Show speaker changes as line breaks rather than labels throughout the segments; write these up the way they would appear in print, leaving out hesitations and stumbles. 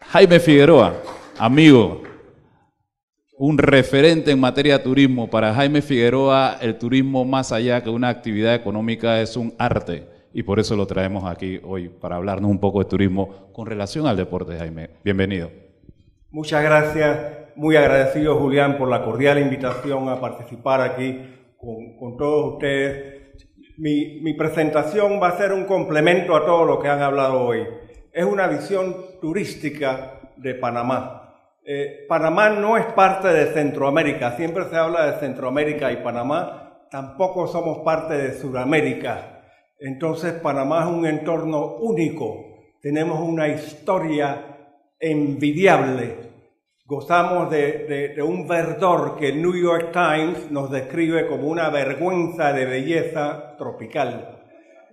Jaime Figueroa, amigo, un referente en materia de turismo. Para Jaime Figueroa, el turismo, más allá que una actividad económica, es un arte. Y por eso lo traemos aquí hoy, para hablarnos un poco de turismo con relación al deporte. Jaime, bienvenido.
Muchas gracias, muy agradecido, Julián, por la cordial invitación a participar aquí con todos ustedes. Mi presentación va a ser un complemento a todo lo que han hablado hoy. Es una visión turística de Panamá. Panamá no es parte de Centroamérica, siempre se habla de Centroamérica y Panamá, tampoco somos parte de Sudamérica. Entonces Panamá es un entorno único, tenemos una historia envidiable. Gozamos de un verdor que el New York Times nos describe como una vergüenza de belleza tropical.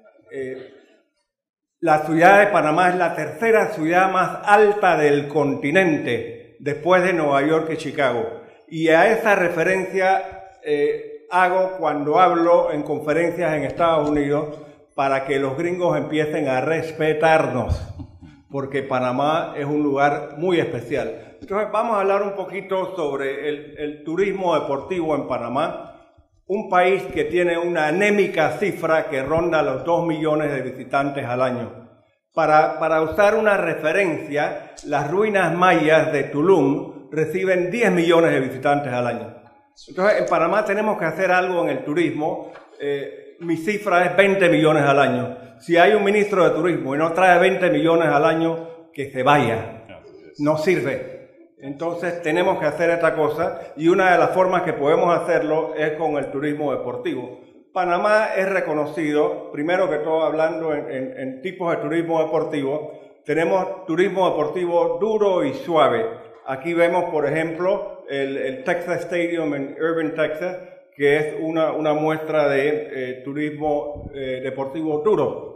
La ciudad de Panamá es la tercera ciudad más alta del continente, después de Nueva York y Chicago. Y a esa referencia hago cuando hablo en conferencias en Estados Unidos para que los gringos empiecen a respetarnos, porque Panamá es un lugar muy especial. Entonces vamos a hablar un poquito sobre el turismo deportivo en Panamá, un país que tiene una anémica cifra que ronda los 2 millones de visitantes al año. Para usar una referencia, las ruinas mayas de Tulum reciben 10 millones de visitantes al año. Entonces en Panamá tenemos que hacer algo en el turismo. Mi cifra es 20 millones al año. Si hay un ministro de turismo y no trae 20 millones al año, que se vaya. No sirve. Entonces tenemos que hacer esta cosa y una de las formas que podemos hacerlo es con el turismo deportivo. Panamá es reconocido, primero que todo hablando en tipos de turismo deportivo, tenemos turismo deportivo duro y suave. Aquí vemos, por ejemplo, el Texas Stadium en Irving, Texas, que es una muestra de turismo deportivo duro.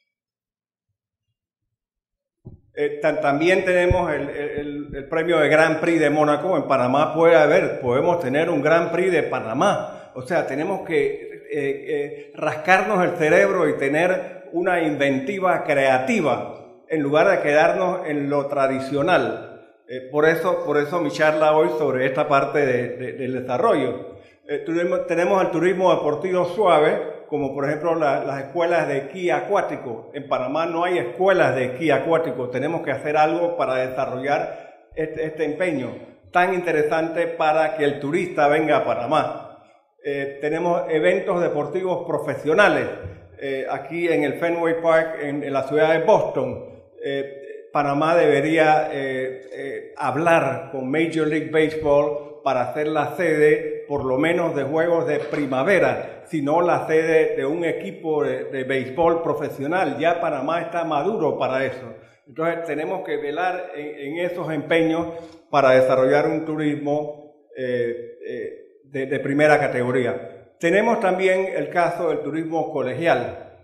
También tenemos el premio de Grand Prix de Mónaco. En Panamá podemos tener un Grand Prix de Panamá. O sea, tenemos que rascarnos el cerebro y tener una inventiva creativa en lugar de quedarnos en lo tradicional. Por eso mi charla hoy sobre esta parte del desarrollo. Tenemos el turismo deportivo suave, como por ejemplo las escuelas de esquí acuático. En Panamá no hay escuelas de esquí acuático. Tenemos que hacer algo para desarrollar este empeño tan interesante para que el turista venga a Panamá. Tenemos eventos deportivos profesionales. Aquí en el Fenway Park, en la ciudad de Boston, Panamá debería hablar con Major League Baseball para hacer la sede, por lo menos, de juegos de primavera, sino la sede de un equipo de béisbol profesional. Ya Panamá está maduro para eso. Entonces tenemos que velar en esos empeños para desarrollar un turismo de primera categoría. Tenemos también el caso del turismo colegial.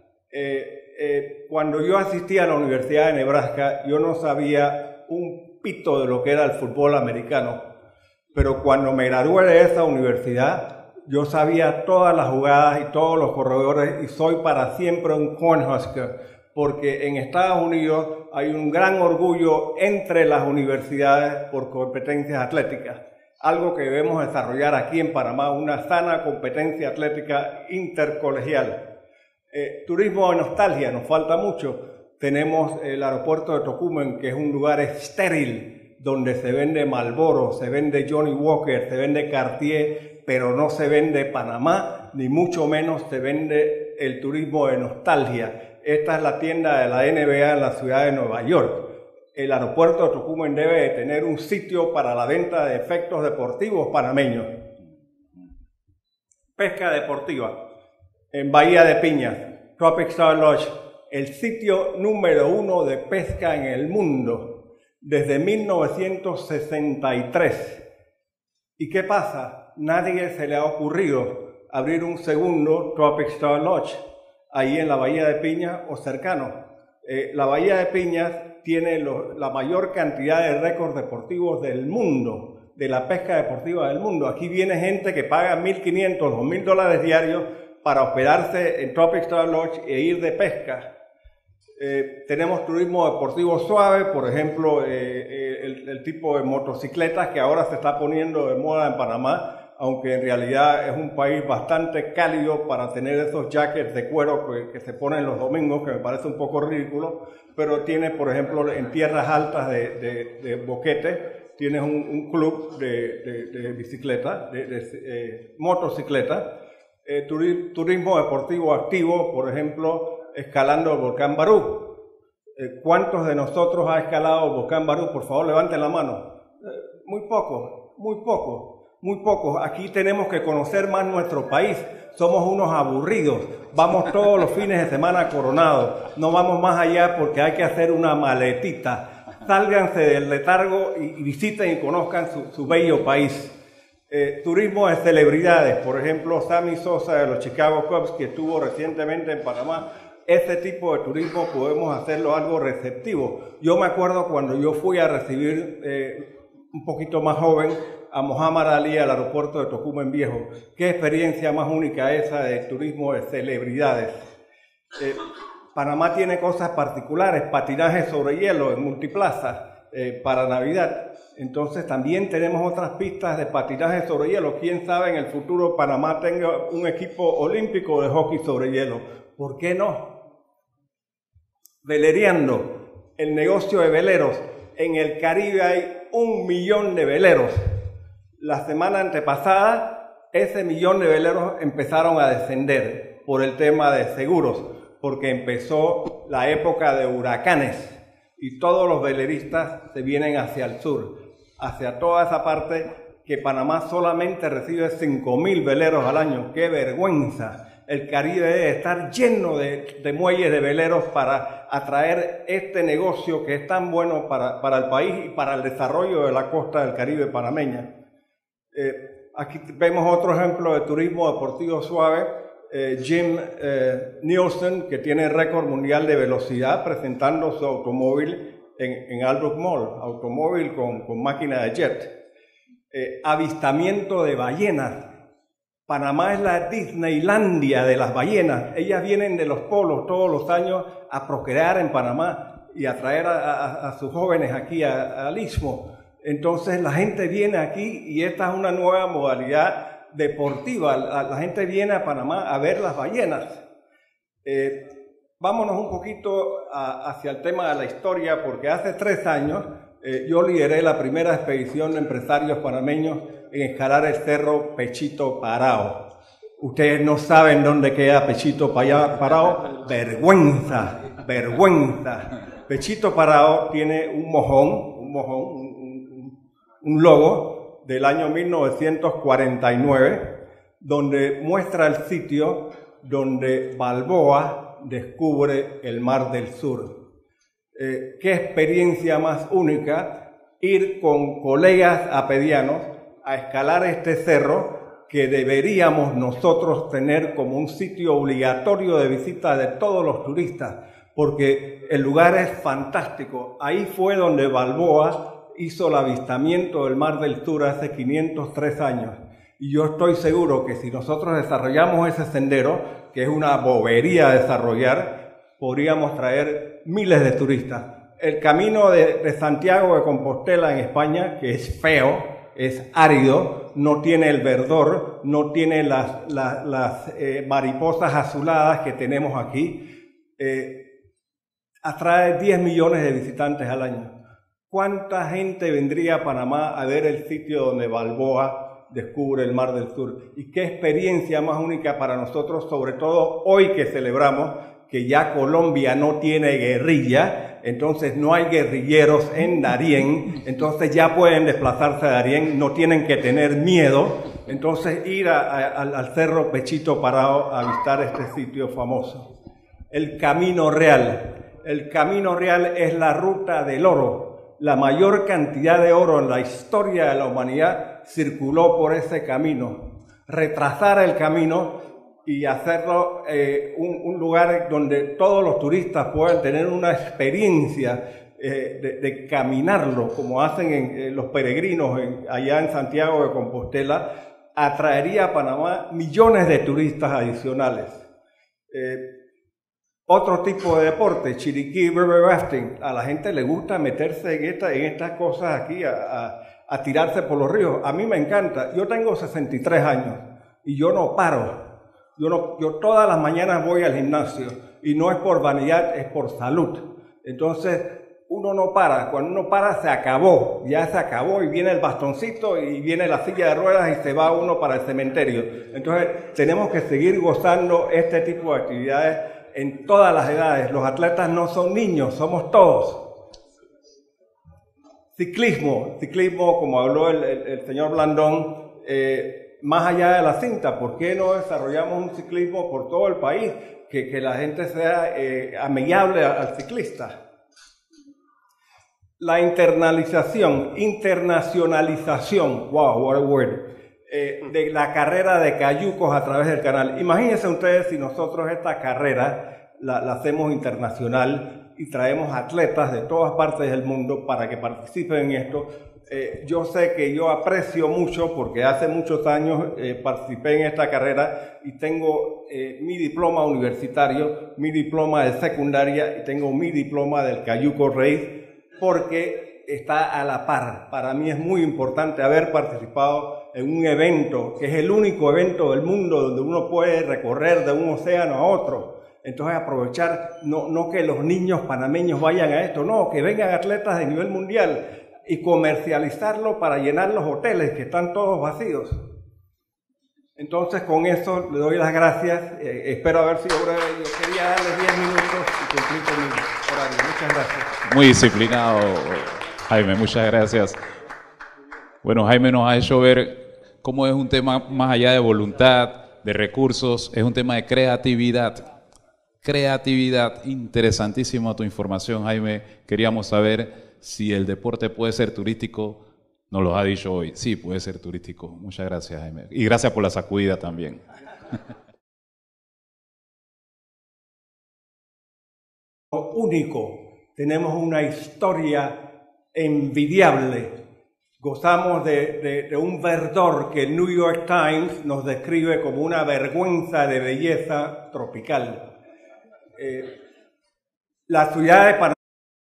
Cuando yo asistí a la Universidad de Nebraska, yo no sabía un pito de lo que era el fútbol americano. Pero cuando me gradué de esa universidad, yo sabía todas las jugadas y todos los corredores y soy para siempre un Cornhusker, porque en Estados Unidos hay un gran orgullo entre las universidades por competencias atléticas, algo que debemos desarrollar aquí en Panamá, una sana competencia atlética intercolegial. Turismo de nostalgia, nos falta mucho. Tenemos el aeropuerto de Tocumen, que es un lugar estéril, donde se vende Marlboro, se vende Johnny Walker, se vende Cartier, pero no se vende Panamá, ni mucho menos se vende el turismo de nostalgia. Esta es la tienda de la NBA en la ciudad de Nueva York. El aeropuerto de Tocumen debe de tener un sitio para la venta de efectos deportivos panameños. Pesca deportiva. En Bahía de Piñas, Tropic Star Lodge, el sitio número 1 de pesca en el mundo. Desde 1963. ¿Y qué pasa? Nadie se le ha ocurrido abrir un segundo Tropic Star Lodge ahí en la Bahía de Piñas o cercano. La Bahía de Piñas tiene la mayor cantidad de récords deportivos del mundo, de la pesca deportiva del mundo. Aquí viene gente que paga $1,500, $2,000 diarios para hospedarse en Tropic Star Lodge e ir de pesca. Tenemos turismo deportivo suave, por ejemplo, el tipo de motocicletas que ahora se está poniendo de moda en Panamá, aunque en realidad es un país bastante cálido para tener esos jackets de cuero que se ponen los domingos, que me parece un poco ridículo, pero tiene, por ejemplo, en tierras altas de Boquete, tienes un club de bicicleta, de motocicleta, turismo deportivo activo, por ejemplo, escalando el volcán Barú. ¿Cuántos de nosotros ha escalado el volcán Barú? Por favor, levanten la mano. Muy pocos, muy pocos, muy pocos. Aquí tenemos que conocer más nuestro país. Somos unos aburridos. Vamos todos los fines de semana a Coronado. No vamos más allá porque hay que hacer una maletita. Sálganse del letargo y visiten y conozcan su bello país. Turismo de celebridades, por ejemplo, Sammy Sosa de los Chicago Cubs, que estuvo recientemente en Panamá. Este tipo de turismo podemos hacerlo algo receptivo. Yo me acuerdo cuando yo fui a recibir un poquito más joven a Muhammad Ali al aeropuerto de Tocumen Viejo. Qué experiencia más única esa de turismo de celebridades. Panamá tiene cosas particulares, patinaje sobre hielo en multiplaza para Navidad. Entonces también tenemos otras pistas de patinaje sobre hielo. Quién sabe en el futuro Panamá tenga un equipo olímpico de hockey sobre hielo. ¿Por qué no? Velereando, el negocio de veleros. En el Caribe hay 1 millón de veleros. La semana antepasada, ese 1 millón de veleros empezaron a descender por el tema de seguros, porque empezó la época de huracanes y todos los veleristas se vienen hacia el sur, hacia toda esa parte que Panamá solamente recibe 5.000 veleros al año. ¡Qué vergüenza! El Caribe debe estar lleno de muelles de veleros para atraer este negocio que es tan bueno para el país y para el desarrollo de la costa del Caribe panameña. Aquí vemos otro ejemplo de turismo deportivo suave. Jim Nielsen, que tiene récord mundial de velocidad, presentando su automóvil en Albrook Mall, automóvil con máquina de jet. Avistamiento de ballenas. Panamá es la Disneylandia de las ballenas. Ellas vienen de los polos todos los años a procrear en Panamá y a traer a sus jóvenes aquí al Istmo. Entonces la gente viene aquí y esta es una nueva modalidad deportiva. La gente viene a Panamá a ver las ballenas. Vámonos un poquito hacia el tema de la historia, porque hace 3 años yo lideré la primera expedición de empresarios panameños en escalar el cerro Pechito Parao. Ustedes no saben dónde queda Pechito Parao. Vergüenza, vergüenza. Pechito Parao tiene un logo del año 1949, donde muestra el sitio donde Balboa descubre el Mar del Sur. Qué experiencia más única ir con colegas apedianos a escalar este cerro que deberíamos nosotros tener como un sitio obligatorio de visita de todos los turistas, porque el lugar es fantástico. Ahí fue donde Balboa hizo el avistamiento del Mar del Sur hace 503 años. Y yo estoy seguro que si nosotros desarrollamos ese sendero, que es una bobería desarrollar, podríamos traer miles de turistas. El camino de Santiago de Compostela en España, que es feo, es árido, no tiene el verdor, no tiene las mariposas azuladas que tenemos aquí, atrae 10 millones de visitantes al año. ¿Cuánta gente vendría a Panamá a ver el sitio donde Balboa descubre el Mar del Sur? Y qué experiencia más única para nosotros, sobre todo hoy que celebramos que ya Colombia no tiene guerrilla, entonces no hay guerrilleros en Darién, entonces ya pueden desplazarse a Darién, no tienen que tener miedo, entonces ir al cerro Pechito Parao a visitar este sitio famoso. El Camino Real. El Camino Real es la ruta del oro. La mayor cantidad de oro en la historia de la humanidad circuló por ese camino. Retrasar el camino y hacerlo un lugar donde todos los turistas puedan tener una experiencia de caminarlo, como hacen los peregrinos allá en Santiago de Compostela, atraería a Panamá millones de turistas adicionales. Otro tipo de deporte, Chiriquí River Rafting. A la gente le gusta meterse en estas cosas aquí, a tirarse por los ríos. A mí me encanta. Yo tengo 63 años y yo no paro. Yo todas las mañanas voy al gimnasio y no es por vanidad, es por salud. Entonces, uno no para. Cuando uno para, se acabó. Ya se acabó y viene el bastoncito y viene la silla de ruedas y se va uno para el cementerio. Entonces, tenemos que seguir gozando este tipo de actividades en todas las edades. Los atletas no son niños, somos todos. Ciclismo, como habló el señor Blandón, más allá de la cinta, ¿por qué no desarrollamos un ciclismo por todo el país? Que la gente sea amigable al ciclista. La internacionalización, wow, what a word, de la carrera de cayucos a través del canal. Imagínense ustedes si nosotros esta carrera la hacemos internacional y traemos atletas de todas partes del mundo para que participen en esto. Yo sé que yo aprecio mucho porque hace muchos años participé en esta carrera y tengo mi diploma universitario, mi diploma de secundaria y tengo mi diploma del Cayuco Race porque está a la par. Para mí es muy importante haber participado en un evento que es el único evento del mundo donde uno puede recorrer de un océano a otro. Entonces aprovechar, no que los niños panameños vayan a esto, no, que vengan atletas de nivel mundial y comercializarlo para llenar los hoteles que están todos vacíos. Entonces con eso le doy las gracias, espero haber sido breve. Yo quería darles 10 minutos y cumplir con mi horario. Muchas gracias.
Muy disciplinado, Jaime, muchas gracias. Bueno, Jaime nos ha hecho ver cómo es un tema más allá de voluntad, de recursos, es un tema de creatividad. Creatividad, interesantísima tu información, Jaime. Queríamos saber si el deporte puede ser turístico. Nos lo ha dicho hoy. Sí, puede ser turístico. Muchas gracias, Jaime. Y gracias por la sacudida también.
Único. Tenemos una historia envidiable. Gozamos de un verdor que el New York Times nos describe como una vergüenza de belleza tropical. La ciudad de Panamá.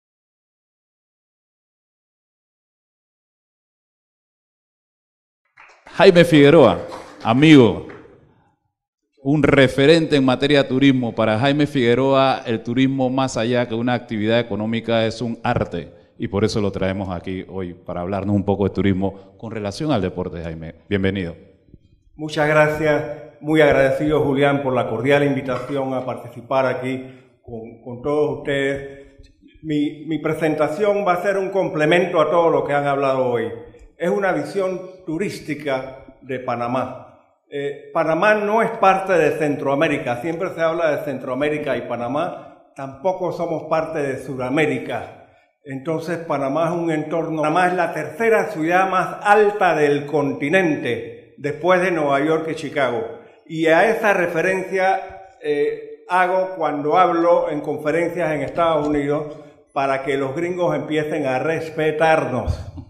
Jaime Figueroa, amigo, un referente en materia de turismo. Para Jaime Figueroa, el turismo más allá que una actividad económica es un arte y por eso lo traemos aquí hoy para hablarnos un poco de turismo con relación al deporte. Jaime, bienvenido.
Muchas gracias, muy agradecido Julián por la cordial invitación a participar aquí con todos ustedes. Mi presentación va a ser un complemento a todo lo que han hablado hoy. Es una visión turística de Panamá. Panamá no es parte de Centroamérica, siempre se habla de Centroamérica y Panamá, tampoco somos parte de Sudamérica. Entonces Panamá es un entorno, Panamá es la tercera ciudad más alta del continente, después de Nueva York y Chicago. Y a esa referencia hago cuando hablo en conferencias en Estados Unidos para que los gringos empiecen a respetarnos.